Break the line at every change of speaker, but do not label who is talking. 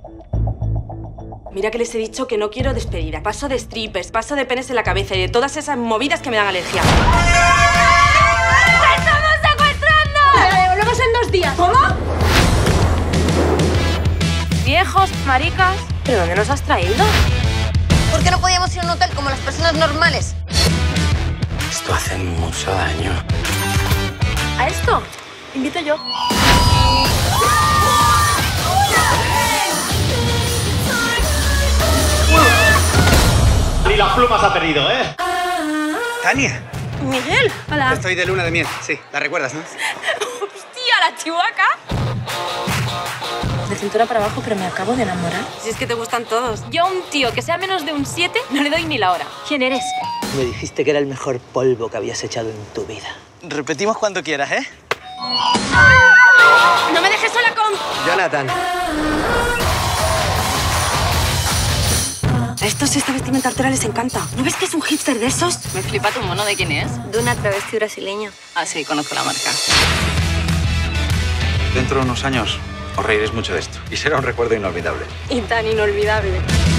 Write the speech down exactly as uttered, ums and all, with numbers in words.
Mira que les he dicho que no quiero despedida. Paso de strippers, paso de penes en la cabeza y de todas esas movidas que me dan alergia.
¡La estamos secuestrando!
¡La devolvemos en dos días! ¿Cómo?
Viejos, maricas.
¿Pero dónde nos has traído?
¿Por qué no podíamos ir a un hotel como las personas normales?
Esto hace mucho daño.
¿A esto? Invito yo.
Ni las plumas ha perdido, ¿eh?
Tania.
Miguel, hola.
Estoy de luna de miel, sí. La recuerdas, ¿no?
¡Hostia, la chihuahua! De cintura para abajo, pero me acabo de enamorar. Si es que te gustan todos. Yo a un tío que sea menos de un siete no le doy ni la hora. ¿Quién eres?
Me dijiste que era el mejor polvo que habías echado en tu vida.
Repetimos cuando quieras, ¿eh?
¡No me dejes sola con...
Jonathan.
A estos esta vestimenta altera les encanta. ¿No ves que es un hipster de esos?
Me flipa tu mono, ¿de quién es?
De una travesti brasileña.
Ah, sí, conozco la marca.
Dentro de unos años os reiréis mucho de esto y será un recuerdo inolvidable.
Y tan inolvidable.